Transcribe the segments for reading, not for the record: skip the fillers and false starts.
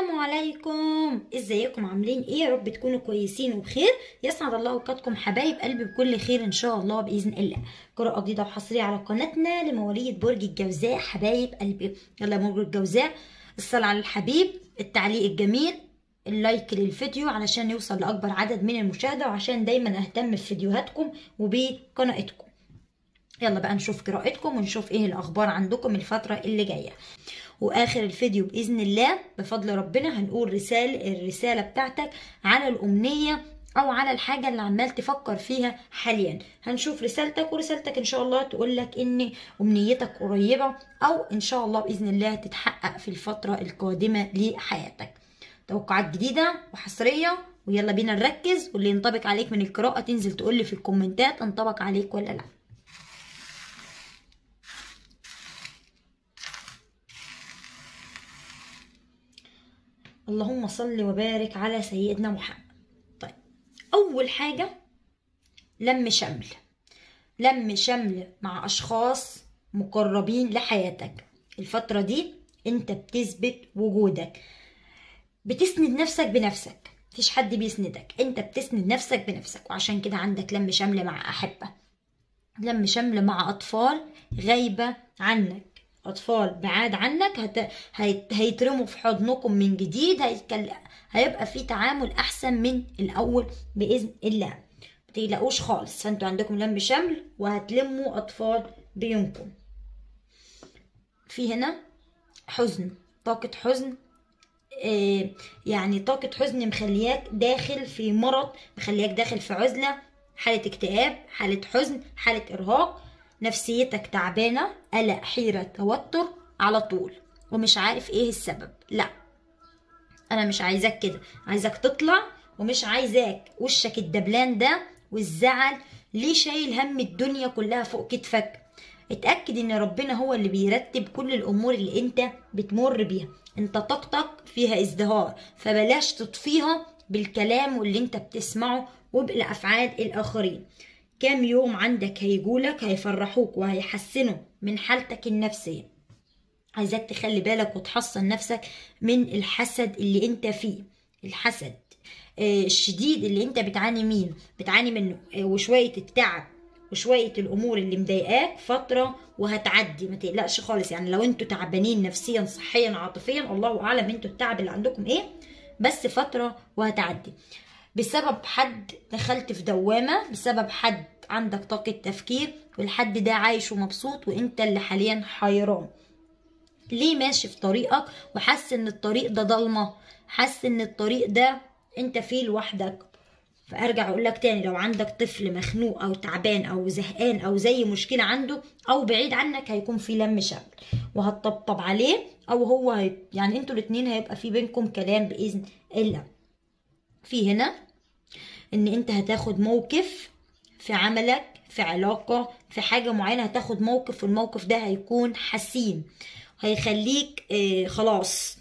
السلام عليكم، ازيكم؟ عاملين ايه؟ يا رب تكونوا كويسين وبخير. يسعد الله اوقاتكم حبايب قلبي بكل خير ان شاء الله باذن الله. قراءة جديدة وحصرية على قناتنا لمواليد برج الجوزاء حبايب قلبي. يلا برج الجوزاء، الصلاة على الحبيب، التعليق الجميل، اللايك للفيديو علشان يوصل لاكبر عدد من المشاهدة وعشان دايما اهتم بفيديوهاتكم وبقناتكم. يلا بقى نشوف قراءتكم ونشوف ايه الاخبار عندكم الفترة اللي جاية. واخر الفيديو باذن الله بفضل ربنا هنقول الرساله بتاعتك على الامنيه او على الحاجه اللي عمال تفكر فيها حاليا. هنشوف رسالتك ورسالتك ان شاء الله تقول لك ان امنيتك قريبه او ان شاء الله باذن الله تتحقق في الفتره القادمه لحياتك. توقعات جديده وحصريه، ويلا بينا نركز، واللي ينطبق عليك من القراءه تنزل تقول لي في الكومنتات انطبق عليك ولا لا. اللهم صل وبارك على سيدنا محمد. طيب، اول حاجه لم شمل مع اشخاص مقربين لحياتك. الفتره دي انت بتثبت وجودك، بتسند نفسك بنفسك، مفيش حد بيسندك، انت بتسند نفسك بنفسك. وعشان كده عندك لم شمل مع احبه، لم شمل مع اطفال غايبه عنك، اطفال بعاد عنك هيترموا في حضنكم من جديد، هيبقى في تعامل احسن من الاول باذن الله. متقلقوش خالص، فانتوا عندكم لم شمل وهتلموا اطفال بينكم. في هنا حزن، طاقة حزن، يعني طاقة حزن مخلياك داخل في مرض، مخلياك داخل في عزلة، حالة اكتئاب، حالة حزن، حالة ارهاق، نفسيتك تعبانة، قلق، حيرة، توتر على طول ومش عارف ايه السبب. لا، انا مش عايزاك كده، عايزاك تطلع، ومش عايزاك وشك الدبلان ده والزعل. ليه شايل هم الدنيا كلها فوق كتفك؟ اتأكد ان ربنا هو اللي بيرتب كل الامور اللي انت بتمر بيها. انت طاقتك فيها ازدهار، فبلاش تطفيها بالكلام واللي انت بتسمعه وبالافعال الاخرين. كام يوم عندك هيجولك هيفرحوك وهيحسنوا من حالتك النفسية. عايزاك تخلي بالك وتحصن نفسك من الحسد اللي انت فيه، الحسد الشديد اللي انت بتعاني منه، وشوية التعب وشوية الامور اللي مضايقاك فترة وهتعدي، ما تقلقش خالص. يعني لو انتوا تعبانين نفسيا صحيا عاطفيا، الله اعلم انتوا التعب اللي عندكم ايه، بس فترة وهتعدي. بسبب حد دخلت في دوامة، بسبب حد عندك طاقة تفكير، والحد ده عايش ومبسوط وانت اللي حاليا حيران. ليه ماشي في طريقك وحاسس ان الطريق ده ضلمة، حاسس ان الطريق ده انت فيه لوحدك؟ فارجع اقول لك تاني، لو عندك طفل مخنوق او تعبان او زهقان او زي مشكلة عنده او بعيد عنك، هيكون في لم شمل وهتطبطب عليه، او هو يعني انتوا الاتنين هيبقى في بينكم كلام باذن الله. في هنا ان انت هتاخد موقف في عملك، في علاقة، في حاجة معينة هتاخد موقف، والموقف ده هيكون حسين، هيخليك خلاص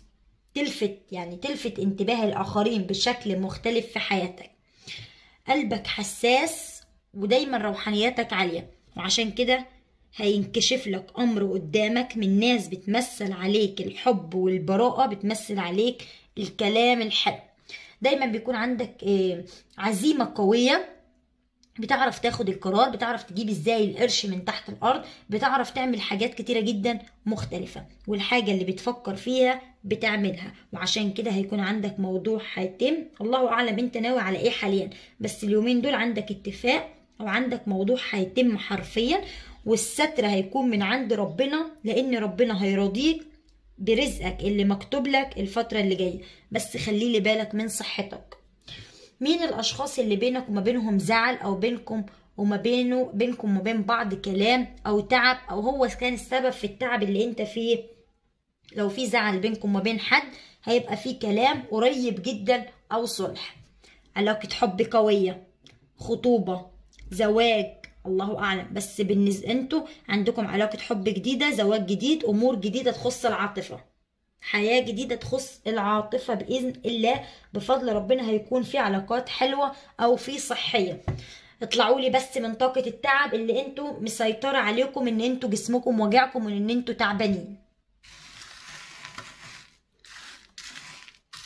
تلفت انتباه الآخرين بشكل مختلف في حياتك. قلبك حساس ودايما روحانياتك عالية، وعشان كده هينكشف لك أمر قدامك من ناس بتمثل عليك الحب والبراءة، بتمثل عليك الكلام الحلو. دايما بيكون عندك عزيمة قوية، بتعرف تاخد القرار، بتعرف تجيب ازاي القرش من تحت الارض، بتعرف تعمل حاجات كتيرة جدا مختلفة، والحاجة اللي بتفكر فيها بتعملها. وعشان كده هيكون عندك موضوع هيتم، الله اعلم انت ناوي على ايه حاليا، بس اليومين دول عندك اتفاق او عندك موضوع هيتم حرفيا، والستر هيكون من عند ربنا، لان ربنا هيرضيك برزقك اللي مكتوب لك الفترة اللي جاية. بس خليلي بالك من صحتك. مين الاشخاص اللي بينك وما بينهم زعل، او بينكم وما بين بعض كلام او تعب، او هو كان السبب في التعب اللي انت فيه؟ لو في زعل بينكم وما بين حد، هيبقى في كلام قريب جدا او صلح، علاقة حب قوية، خطوبة، زواج، الله اعلم. بس بالنسبة انتوا عندكم علاقة حب جديدة، زواج جديد، امور جديدة تخص العاطفة، حياة جديدة تخص العاطفة بإذن الله. بفضل ربنا هيكون في علاقات حلوة أو في صحية. اطلعوا لي بس من طاقة التعب اللي انتوا مسيطرة عليكم، ان انتوا جسمكم وجعكم وان انتوا تعبانين.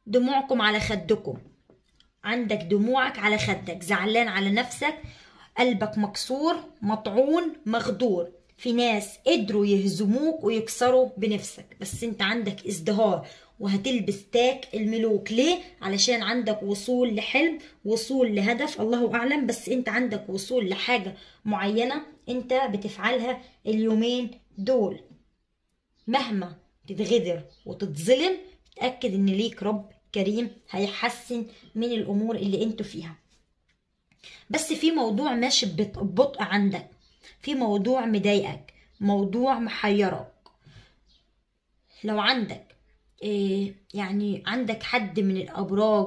دموعكم على خدكم، عندك دموعك على خدك، زعلان على نفسك، قلبك مكسور، مطعون، مخدور. في ناس قدروا يهزموك ويكسروا بنفسك، بس انت عندك ازدهار وهتلبس تاج الملوك. ليه؟ علشان عندك وصول لحلم، وصول لهدف، الله اعلم، بس انت عندك وصول لحاجة معينة انت بتفعلها اليومين دول. مهما تتغدر وتتظلم، تأكد ان ليك رب كريم هيحسن من الامور اللي انتوا فيها. بس في موضوع ماشي ببطء عندك، في موضوع مضايقك، موضوع محيرك. لو عندك يعني عندك حد من الابراج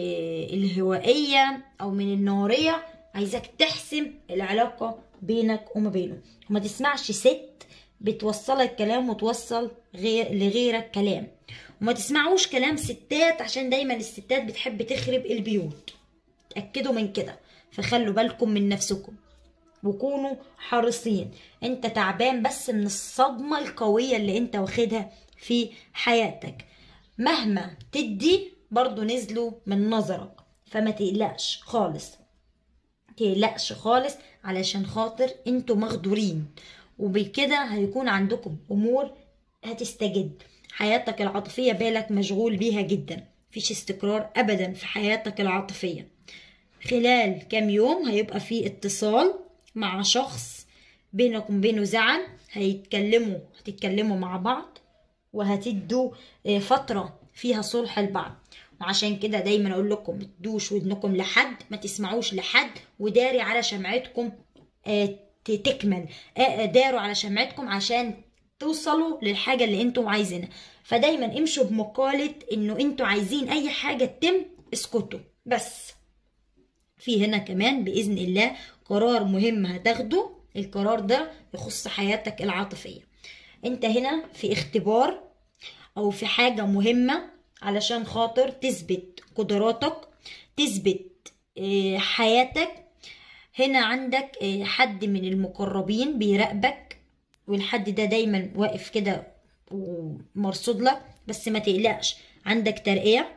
الهوائية او من النارية، عايزك تحسم العلاقة بينك وما بينه، وما تسمعش ست بتوصلك كلام وتوصل لغيرك كلام، وما تسمعوش كلام ستات، عشان دايما الستات بتحب تخرب البيوت. تأكدوا من كده، فخلوا بالكم من نفسكم وكونوا حريصين. انت تعبان بس من الصدمة القوية اللي انت واخدها في حياتك، مهما تدي برضو نزلوا من نظرك، فما تقلقش خالص، تقلقش خالص، علشان خاطر انتوا مغدورين، وبكده هيكون عندكم امور هتستجد. حياتك العاطفية بالك مشغول بيها جدا، مفيش استقرار ابدا في حياتك العاطفية. خلال كام يوم هيبقى في اتصال مع شخص بينكم وبينه زعل، هتتكلموا مع بعض وهتدوا فترة فيها صلح لبعض. وعشان كده دايما اقول لكم ما تدوش ودنكم لحد، ما تسمعوش لحد، وداري على شمعتكم تكمل، داروا على شمعتكم عشان توصلوا للحاجة اللي انتم عايزينها. فدايما امشوا بمقالة انه انتوا عايزين اي حاجة تتم، اسكتوا بس. في هنا كمان بإذن الله قرار مهم هتاخده، القرار ده يخص حياتك العاطفية. انت هنا في اختبار او في حاجة مهمة علشان خاطر تثبت قدراتك، تثبت حياتك. هنا عندك حد من المقربين بيراقبك، والحد ده دايما واقف كده ومرصود لك، بس ما تقلقش، عندك ترقية،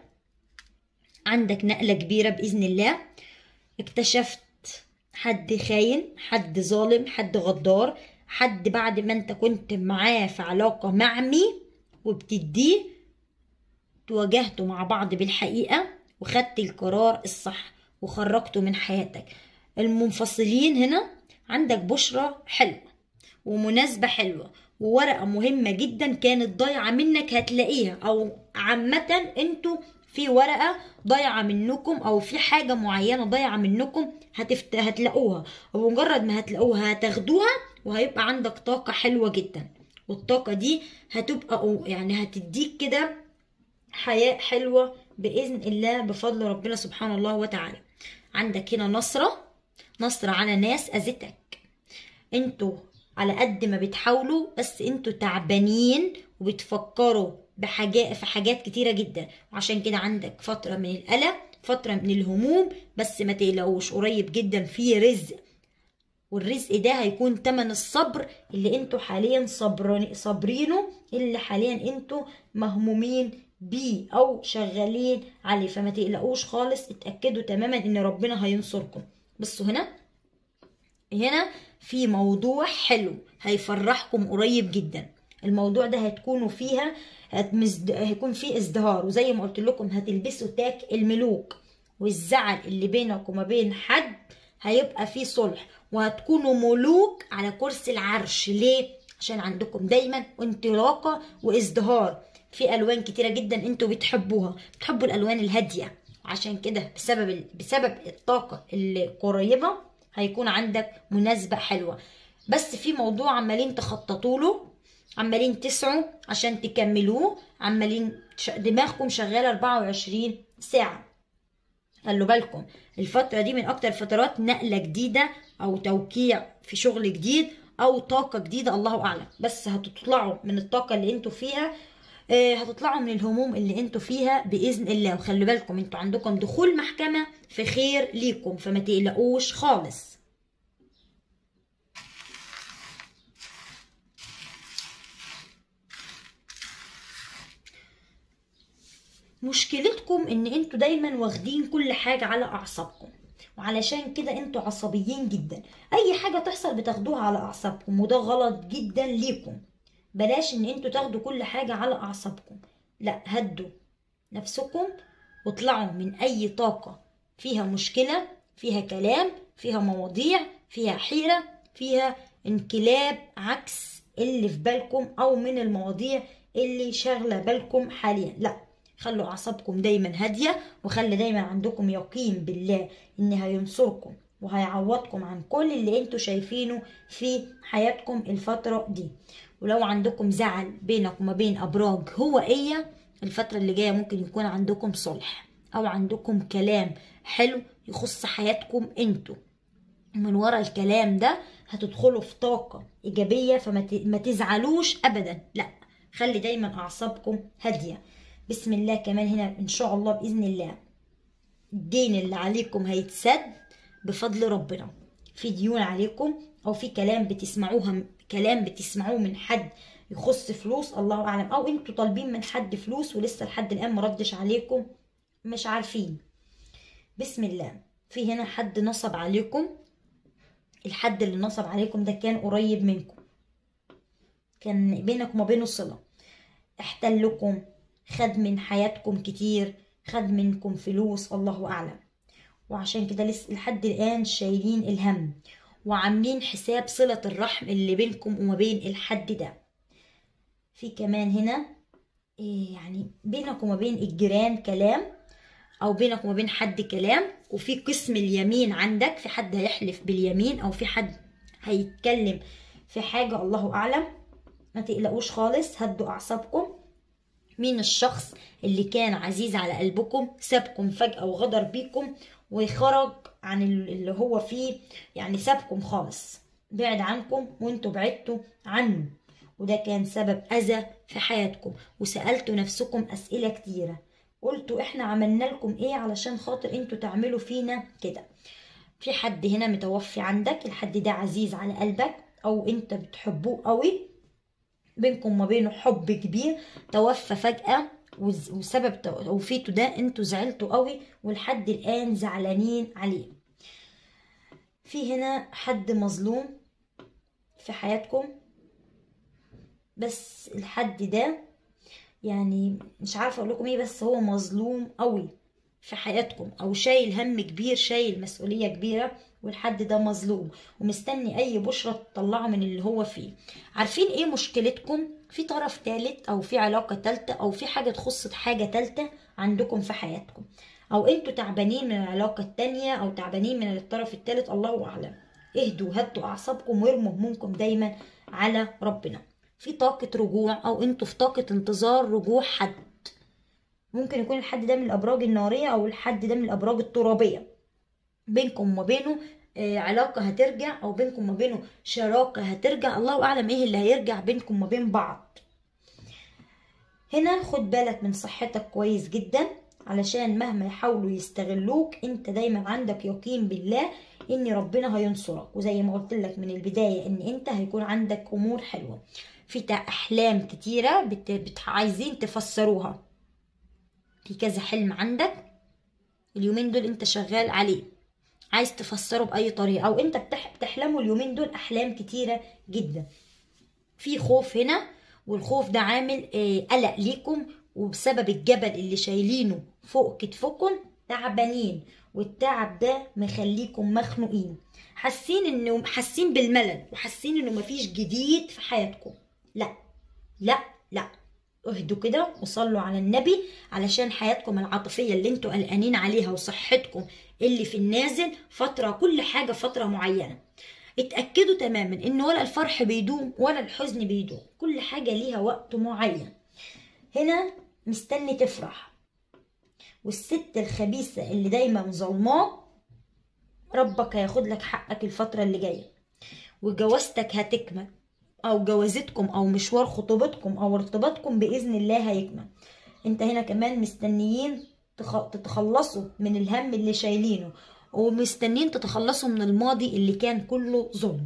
عندك نقلة كبيرة بإذن الله. اكتشفت حد خاين، حد ظالم، حد غدار، حد بعد ما انت كنت معاه في علاقة معمي وبتديه، تواجهتوا مع بعض بالحقيقة وخدت القرار الصح وخرجته من حياتك. المنفصلين هنا عندك بشرة حلوة ومناسبة حلوة وورقة مهمة جدا كانت ضايعة منك هتلاقيها، او عامة انتوا في ورقة ضايعة منكم او في حاجة معينة ضايعة منكم هتلاقوها، ومجرد ما هتلاقوها هتاخدوها وهيبقى عندك طاقة حلوة جدا، والطاقة دي هتبقى يعني هتديك كده حياة حلوة بإذن الله بفضل ربنا سبحانه الله وتعالى. عندك هنا نصرة على ناس أذتك، انتوا على قد ما بتحاولوا بس انتوا تعبانين وبتفكروا في حاجات كتيرة جدا، وعشان كده عندك فترة من القلق، فترة من الهموم، بس ما تقلقوش، قريب جدا في رزق، والرزق ده هيكون تمن الصبر اللي انتوا حاليا صابرينه، اللي حاليا انتوا مهمومين بيه او شغالين عليه. فما تقلقوش خالص، اتأكدوا تماما ان ربنا هينصركم. بصوا هنا في موضوع حلو هيفرحكم قريب جدا، الموضوع ده هتكونوا فيها هيكون فيه ازدهار، وزي ما قلت لكم هتلبسوا تاج الملوك، والزعل اللي بينك وما بين حد هيبقى فيه صلح، وهتكونوا ملوك على كرسي العرش. ليه؟ عشان عندكم دايما انطلاقة وازدهار في الوان كتيرة جدا انتوا بتحبوا الالوان الهادية، عشان كده بسبب الطاقة القريبة هيكون عندك مناسبة حلوة. بس في موضوع عمالين تخططوا له، عمالين تسعوا عشان تكملوه، عمالين دماغكم شغالة 24 ساعة. خلوا بالكم الفترة دي من اكتر فترات نقلة جديدة او توقيع في شغل جديد او طاقة جديدة، الله اعلم، بس هتطلعوا من الطاقة اللي انتوا فيها، هتطلعوا من الهموم اللي انتوا فيها بإذن الله. وخلوا بالكم انتوا عندكم دخول محكمة في خير ليكم، فما تقلقوش خالص. مشكلتكم ان انتوا دايما واخدين كل حاجة على اعصابكم، وعلشان كده انتوا عصبيين جدا. اي حاجة تحصل بتاخدوها على اعصابكم، وده غلط جدا ليكم. بلاش ان انتوا تاخدوا كل حاجة على اعصابكم، لا، هدوا نفسكم واطلعوا من اي طاقة فيها مشكلة، فيها كلام، فيها مواضيع، فيها حيرة، فيها انقلاب عكس اللي في بالكم، او من المواضيع اللي شاغلة بالكم حاليا. لا، خلوا اعصابكم دايما هادية، وخلي دايما عندكم يقين بالله ان هينصركم وهيعوضكم عن كل اللي انتوا شايفينه في حياتكم الفترة دي. ولو عندكم زعل بينك وما بين ابراج هوائية، الفترة اللي جاية ممكن يكون عندكم صلح، او عندكم كلام حلو يخص حياتكم انتوا. من ورا الكلام ده هتدخلوا في طاقة ايجابية، فما تزعلوش ابدا، لا، خلي دايما اعصابكم هادية. بسم الله. كمان هنا ان شاء الله باذن الله الدين اللي عليكم هيتسد بفضل ربنا. في ديون عليكم، او في كلام بتسمعوه من حد يخص فلوس، الله اعلم، او انتوا طالبين من حد فلوس ولسه لحد الان مردش عليكم، مش عارفين. بسم الله. في هنا حد نصب عليكم. الحد اللي نصب عليكم ده كان قريب منكم، كان بينك وما بينه صلة، احتلكم، خد من حياتكم كتير، خد منكم فلوس، الله اعلم. وعشان كده لسه لحد الان شايلين الهم، وعاملين حساب صلة الرحم اللي بينكم وما بين الحد ده. في كمان هنا يعني بينك وما بين الجيران كلام، او بينك وما بين حد كلام، وفي قسم اليمين عندك، في حد هيحلف باليمين، او في حد هيتكلم في حاجة، الله اعلم. ما تقلقوش خالص، هدوا اعصابكم. مين الشخص اللي كان عزيز على قلبكم سابكم فجأة وغدر بيكم وخرج عن اللي هو فيه، يعني سابكم خالص، بعد عنكم وانتوا بعدتوا عنه، وده كان سبب أذى في حياتكم. وسألتوا نفسكم أسئلة كتيرة، قلتوا احنا عملنا لكم ايه علشان خاطر انتوا تعملوا فينا كده. في حد هنا متوفي عندك، الحد ده عزيز على قلبك او انت بتحبوه قوي، بينكم ما بينه حب كبير، توفى فجأة، وسبب توفيته ده انتوا زعلتوا قوي ولحد الآن زعلانين عليه. في هنا حد مظلوم في حياتكم، بس الحد ده يعني مش عارفة اقول لكم ايه، بس هو مظلوم قوي في حياتكم، او شايل هم كبير، شايل مسؤولية كبيرة، والحد ده مظلوم ومستني اي بشرة تطلعه من اللي هو فيه. عارفين ايه مشكلتكم؟ في طرف ثالث، او في علاقة ثالثة، او في حاجة تخص حاجة ثالثة عندكم في حياتكم، او انتوا تعبانين من العلاقة التانية، او تعبانين من الطرف الثالث، الله اعلم. اهدوا، هدوا اعصابكم، وارموا همومكم دايما على ربنا. في طاقة رجوع، او انتوا في طاقة انتظار رجوع حد. ممكن يكون الحد ده من الابراج النارية، او الحد ده من الابراج الترابية. بينكم وما بينه علاقة هترجع، او بينكم وما بينه شراكة هترجع، الله اعلم ايه اللي هيرجع بينكم وما بين بعض. هنا خد بالك من صحتك كويس جدا، علشان مهما يحاولوا يستغلوك انت دايما عندك يقين بالله ان ربنا هينصرك. وزي ما قلت لك من البداية ان انت هيكون عندك امور حلوة. في احلام كتيرة عايزين تفسروها، في كذا حلم عندك اليومين دول انت شغال عليه، عايز تفسره بأي طريقة، أو أنت بتحلموا اليومين دول أحلام كتيرة جدا. في خوف هنا، والخوف ده عامل قلق ليكم، وبسبب الجبل اللي شايلينه فوق كتفكم تعبانين، والتعب ده مخليكم مخنوقين، حاسين بالملل، وحاسين انه مفيش جديد في حياتكم. لا لا لا، اهدوا كده وصلوا على النبي، علشان حياتكم العاطفية اللي انتوا قلقانين عليها وصحتكم اللي في النازل فترة، كل حاجة فترة معينة. اتأكدوا تماما ان ولا الفرح بيدوم ولا الحزن بيدوم، كل حاجة ليها وقت معين. هنا مستني تفرح، والست الخبيثة اللي دايما ظلماك ربك هياخد لك حقك الفترة اللي جاية، وجوازتك هتكمل، او جوازتكم او مشوار خطوبتكم او ارتباطكم باذن الله هيكمل. انت هنا كمان مستنيين تتخلصوا من الهم اللي شايلينه، ومستنيين تتخلصوا من الماضي اللي كان كله ظلم.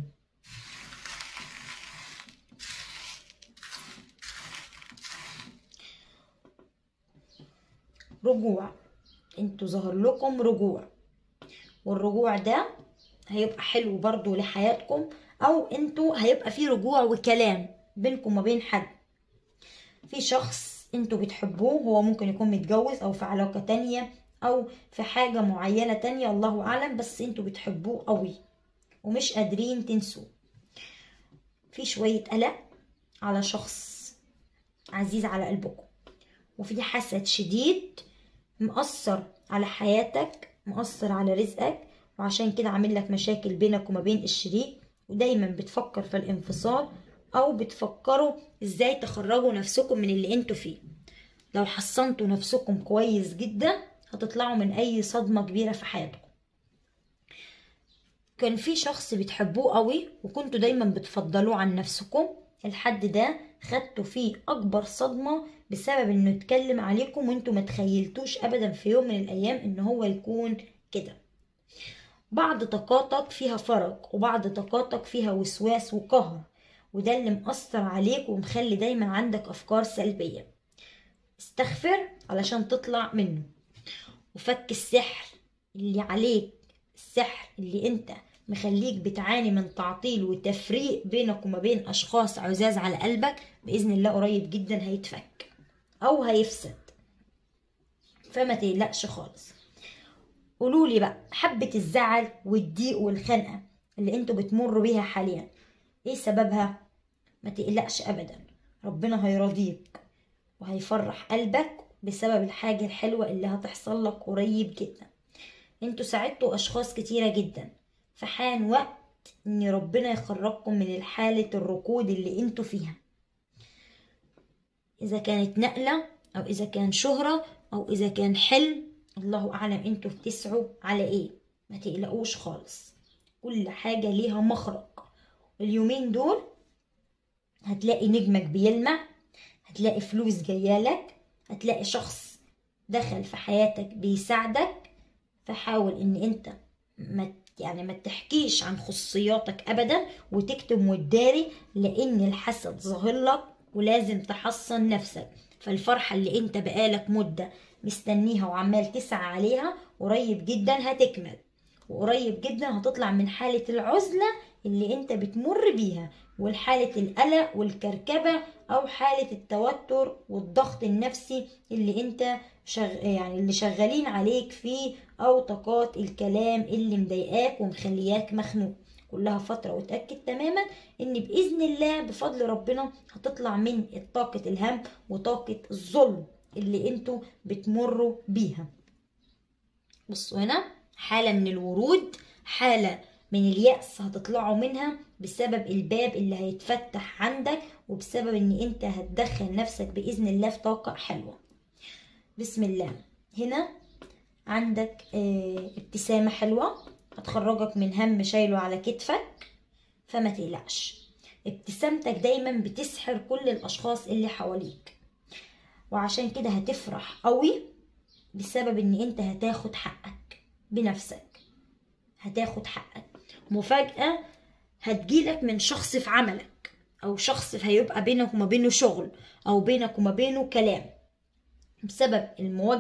رجوع. انتوا ظهر لكم رجوع، والرجوع ده هيبقى حلو برضو لحياتكم، او انتوا هيبقى فيه رجوع وكلام بينكم وبين حد. في شخص انتوا بتحبوه، هو ممكن يكون متجوز او في علاقة تانية او في حاجة معينة تانية الله اعلم، بس انتوا بتحبوه قوي ومش قادرين تنسوه. في شوية قلق على شخص عزيز على قلبكم، وفي حسد شديد مؤثر على حياتك، مؤثر على رزقك، وعشان كده عامل لك مشاكل بينك وما بين الشريك، ودايما بتفكر في الانفصال او بتفكروا ازاي تخرجوا نفسكم من اللي انتوا فيه. لو حصنتوا نفسكم كويس جدا هتطلعوا من اي صدمة كبيرة في حياتكم. كان في شخص بتحبوه قوي وكنتوا دايما بتفضلوه عن نفسكم، الحد ده خدتوا فيه اكبر صدمة بسبب انه يتكلم عليكم، وانتوا ما تخيلتوش ابدا في يوم من الايام ان هو يكون كده. بعض طاقاتك فيها فرج، وبعض طاقاتك فيها وسواس وقهر، وده اللي مأثر عليك ومخلي دايما عندك افكار سلبية. استغفر علشان تطلع منه، وفك السحر اللي عليك، السحر اللي انت مخليك بتعاني من تعطيل وتفريق بينك وما بين اشخاص عزاز على قلبك، بإذن الله قريب جدا هيتفك او هيفسد، فما تقلقش خالص. قولولي بقى، حبة الزعل والضيق والخنقة اللي انتوا بتمروا بيها حاليا ايه سببها؟ ما تقلقش ابدا، ربنا هيرضيك وهيفرح قلبك بسبب الحاجة الحلوة اللي هتحصل لك قريب جدا. انتوا ساعدتوا اشخاص كتيرة جدا، فحان وقت ان ربنا يخرجكم من حالة الركود اللي انتوا فيها، اذا كانت نقلة او اذا كان شهرة او اذا كان حلم، الله اعلم انتوا بتسعوا على ايه. ما تقلقوش خالص، كل حاجة ليها مخرج. اليومين دول هتلاقي نجمك بيلمع، هتلاقي فلوس جايالك، هتلاقي شخص دخل في حياتك بيساعدك. فحاول ان انت ما تحكيش عن خصوصياتك ابدا وتكتم وتداري، لان الحسد ظاهر لك ولازم تحصن نفسك. فالفرحة اللي انت بقالك مدة مستنيها وعمال تسعى عليها قريب جدا هتكمل، وقريب جدا هتطلع من حالة العزلة اللي انت بتمر بيها، والحالة القلق والكركبة او حالة التوتر والضغط النفسي اللي انت اللي شغالين عليك فيه، او طاقات الكلام اللي مضايقاك ومخلياك مخنوق. كلها فترة، وتأكد تماما ان بإذن الله بفضل ربنا هتطلع من طاقة الهم وطاقة الظلم اللي انتوا بتمروا بيها. بصوا هنا، حالة من الورود، حالة من اليأس هتطلعوا منها بسبب الباب اللي هيتفتح عندك، وبسبب ان انت هتدخل نفسك بإذن الله في طاقة حلوة. بسم الله. هنا عندك ابتسامة حلوة هتخرجك من هم شايله على كتفك، فما تقلقش. ابتسامتك دايما بتسحر كل الاشخاص اللي حواليك، وعشان كده هتفرح قوي بسبب ان انت هتاخد حقك بنفسك، هتاخد حقك. مفاجأة هتجيلك من شخص في عملك، او شخص هيبقى بينك وما بينه شغل، او بينك وما بينه كلام. بسبب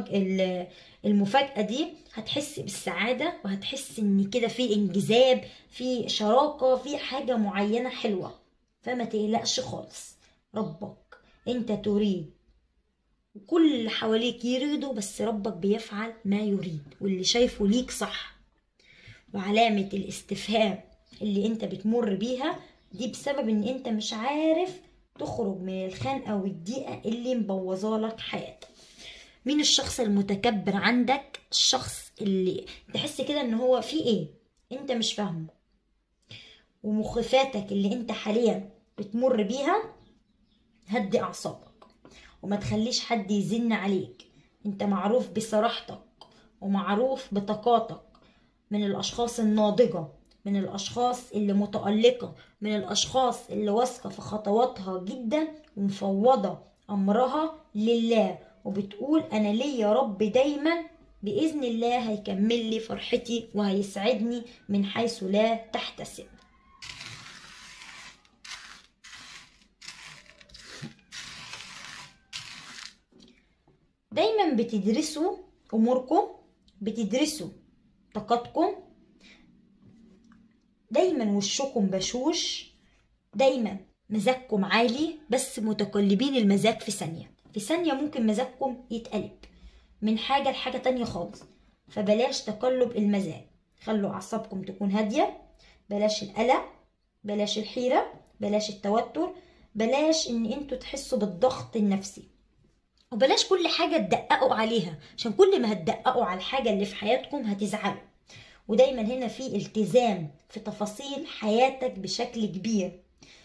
المفاجأة دي هتحس بالسعادة، وهتحس ان كده في انجذاب، في شراكة، في حاجة معينة حلوة. فما تقلقش خالص، ربك انت تريد وكل اللي حواليك يريدوا، بس ربك بيفعل ما يريد، واللي شايفه ليك صح. وعلامة الاستفهام اللي انت بتمر بيها دي بسبب ان انت مش عارف تخرج من الخنقة والضيقة اللي مبوظالك حياتك. مين الشخص المتكبر عندك؟ الشخص اللي تحس كده ان هو في ايه انت مش فاهمه. ومخيفاتك اللي انت حاليا بتمر بيها، هدي اعصابك وما تخليش حد يزن عليك. انت معروف بصراحتك ومعروف بطاقاتك، من الاشخاص الناضجة، من الاشخاص اللي متألقة، من الاشخاص اللي واثقة في خطواتها جدا ومفوضة امرها لله، وبتقول انا ليا يا رب دايما باذن الله هيكمل لي فرحتي وهيسعدني من حيث لا تحتسب. دايما بتدرسوا اموركم، بتدرسوا طاقتكم، دايما وشكم بشوش، دايما مزاجكم عالي، بس متقلبين المزاج في ثانية. في ثانية ممكن مزاجكم يتقلب من حاجة لحاجة تانية خالص. فبلاش تقلب المزاج، خلوا أعصابكم تكون هادية، بلاش القلق، بلاش الحيرة، بلاش التوتر، بلاش ان انتوا تحسوا بالضغط النفسي، وبلاش كل حاجة تدققوا عليها، عشان كل ما هتدققوا على الحاجة اللي في حياتكم هتزعلوا. ودايما هنا في التزام في تفاصيل حياتك بشكل كبير.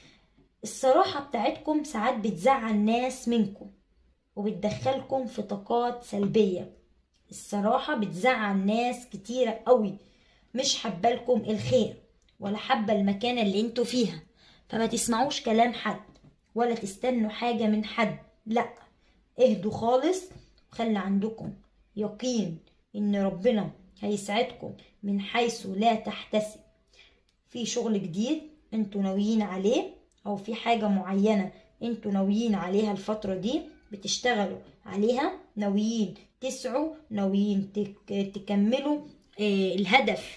الصراحة بتاعتكم ساعات بتزعل ناس منكم وبتدخلكم في طاقات سلبية. الصراحة بتزعل ناس كتيرة قوي، مش حبالكم الخير ولا حابة المكانة اللي انتوا فيها. فما تسمعوش كلام حد ولا تستنوا حاجة من حد، لا، اهدوا خالص، وخلي عندكم يقين ان ربنا هيسعدكم من حيث لا تحتسب. في شغل جديد انتوا ناويين عليه، او في حاجة معينة انتوا ناويين عليها الفترة دي، بتشتغلوا عليها، ناويين تسعوا، ناويين تكملوا الهدف.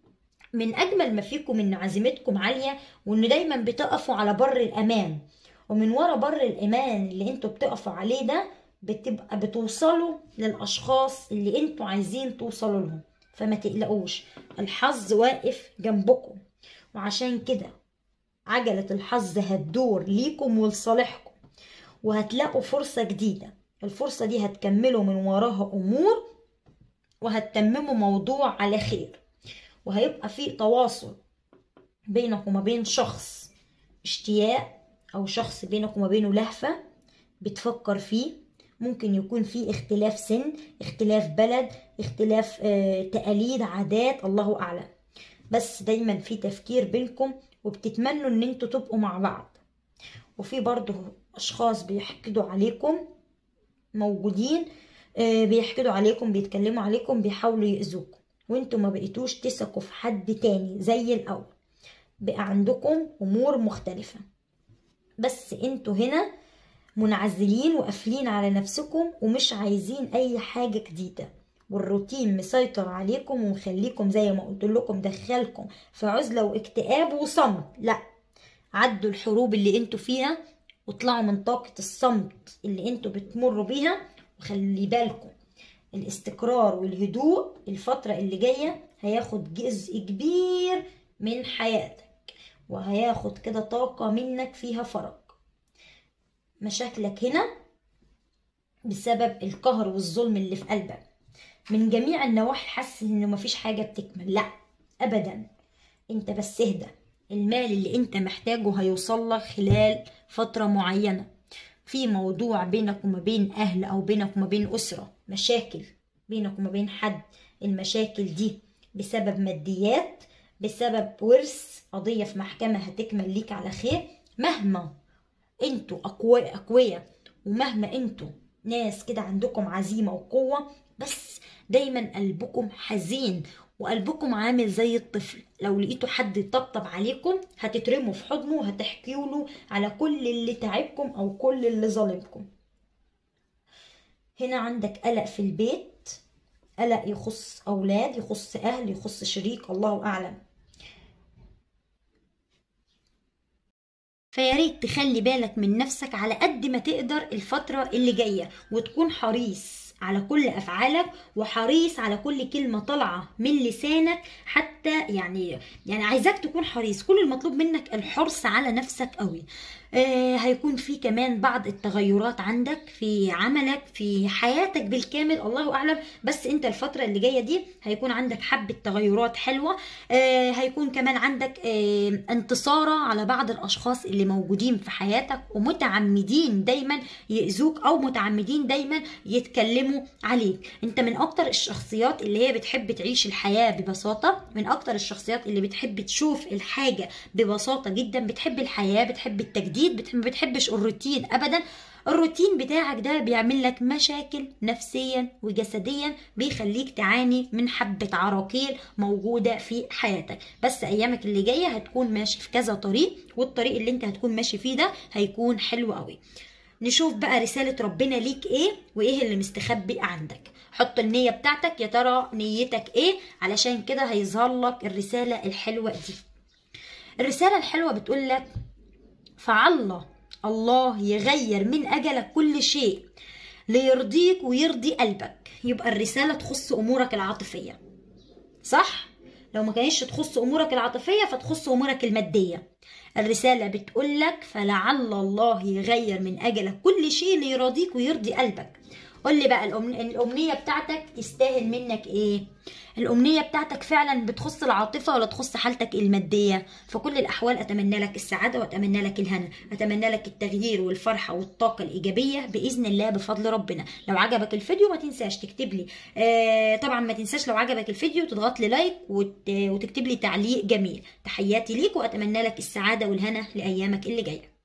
من اجمل ما فيكم ان عزيمتكم عالية، وان دايما بتقفوا على بر الامان، ومن ورا بر الامان اللي انتوا بتقفوا عليه ده بتبقى بتوصلوا للاشخاص اللي انتوا عايزين توصلوا لهم. فما تقلقوش، الحظ واقف جنبكم، وعشان كده عجلة الحظ هتدور ليكم ولصالحكم، وهتلاقوا فرصة جديدة. الفرصة دي هتكملوا من وراها امور، وهتتمموا موضوع على خير، وهيبقى في تواصل بينك وما بين شخص اشتياق، او شخص بينك وما بينه لهفة بتفكر فيه. ممكن يكون في اختلاف سن، اختلاف بلد، اختلاف تقاليد، عادات، الله اعلم، بس دايما في تفكير بينكم، وبتتمنوا ان انتوا تبقوا مع بعض. وفي برضو اشخاص بيحقدوا عليكم موجودين، بيحقدوا عليكم، بيتكلموا عليكم، بيحاولوا يأذوكم، وانتوا ما بقيتوش تثقوا في حد تاني زي الاول. بقى عندكم امور مختلفة، بس انتوا هنا منعزلين وقافلين على نفسكم، ومش عايزين اي حاجة جديدة، والروتين مسيطر عليكم ومخليكم زي ما قلت لكم، دخلكم في عزلة واكتئاب وصمت. لا، عدوا الحروب اللي انتوا فيها، واطلعوا من طاقة الصمت اللي انتوا بتمروا بيها. وخلي بالكم الاستقرار والهدوء الفترة اللي جاية هياخد جزء كبير من حياتك، وهياخد كده طاقة منك فيها فرج. مشاكلك هنا بسبب القهر والظلم اللي في قلبك من جميع النواحي، حاسس انه مفيش حاجة بتكمل. لا ابدا، انت بس اهدى. المال اللي انت محتاجه هيوصل لك خلال فترة معينة. في موضوع بينك وما بين اهل، او بينك وما بين اسرة، مشاكل بينك وما بين حد، المشاكل دي بسبب ماديات، بسبب ورث، قضية في محكمة هتكمل ليك على خير. مهما انتوا اقوياء، ومهما انتوا ناس كده عندكم عزيمة وقوة، بس دايما قلبكم حزين، وقلبكم عامل زي الطفل. لو لقيتوا حد يطبطب عليكم هتترموا في حضنه، وهتحكيوا له على كل اللي تعبكم او كل اللي ظلمكم. هنا عندك قلق في البيت، قلق يخص اولاد، يخص اهل، يخص شريك، الله اعلم. فياريت تخلي بالك من نفسك على قد ما تقدر الفترة اللي جاية، وتكون حريص على كل أفعالك، وحريص على كل كلمة طالعة من لسانك. حتى يعني عايزاك تكون حريص، كل المطلوب منك الحرص على نفسك قوي. هيكون في كمان بعض التغيرات عندك في عملك، في حياتك بالكامل، الله أعلم. بس انت الفترة اللي جاية دي هيكون عندك حبة تغيرات حلوة. هيكون كمان عندك انتصارة على بعض الأشخاص اللي موجودين في حياتك، ومتعمدين دايما يأذوك، أو متعمدين دايما يتكلموا عليك. انت من أكتر الشخصيات اللي هي بتحب تعيش الحياة ببساطة، من أكتر الشخصيات اللي بتحب تشوف الحاجة ببساطة جدا، بتحب الحياة، بتحب التجديد، ما بتحبش الروتين ابدا. الروتين بتاعك ده بيعمل لك مشاكل نفسيا وجسديا، بيخليك تعاني من حبة عراقيل موجودة في حياتك. بس ايامك اللي جاية هتكون ماشي في كذا طريق، والطريق اللي انت هتكون ماشي فيه ده هيكون حلو قوي. نشوف بقى رسالة ربنا ليك ايه وايه اللي مستخبي عندك. حط النية بتاعتك، يا ترى نيتك ايه، علشان كده هيظهر لك الرسالة الحلوة دي. الرسالة الحلوة بتقول لك: فعل الله يغير من أجلك كل شيء ليرضيك ويرضي قلبك. يبقى الرسالة تخص أمورك العاطفية، صح؟ لو ما كانش تخص أمورك العاطفية فتخص أمورك المادية. الرسالة بتقول لك: فلعل الله يغير من أجلك كل شيء ليرضيك ويرضي قلبك. قول لي بقى الأمنية بتاعتك تستاهل منك إيه؟ الأمنية بتاعتك فعلا بتخص العاطفة ولا تخص حالتك المادية؟ في كل الأحوال أتمنى لك السعادة وأتمنى لك الهنا، أتمنى لك التغيير والفرحة والطاقة الإيجابية بإذن الله بفضل ربنا. لو عجبك الفيديو ما تنساش تكتب لي طبعا ما تنساش لو عجبك الفيديو تضغط لي لايك وتكتب لي تعليق جميل. تحياتي ليك وأتمنى لك السعادة والهنا لأيامك اللي جاية.